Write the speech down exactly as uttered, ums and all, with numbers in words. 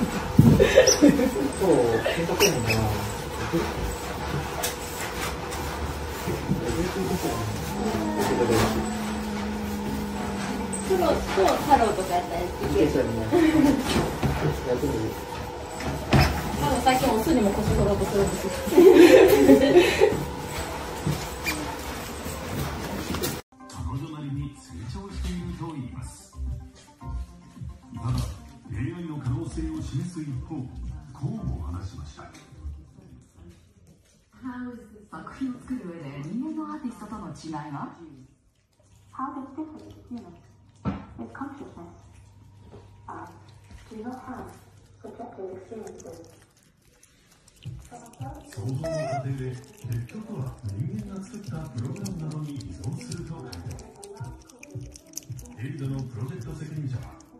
検索もな。 プロとハローとかやったらいける。多分最近お酢にも腰取ろうとするんですよ。 彼女なりに成長していると言います。ただ エーアイ の可能性を示す一方、こうも話しました。 作品を作る上で人間のアーティストとの違いは？ How does different humans with consciousness uh, do not have subjective experiences. 想像の過程で結局は人間が作ったプログラムなどに依存すると回答。エイドのプロジェクト責任者は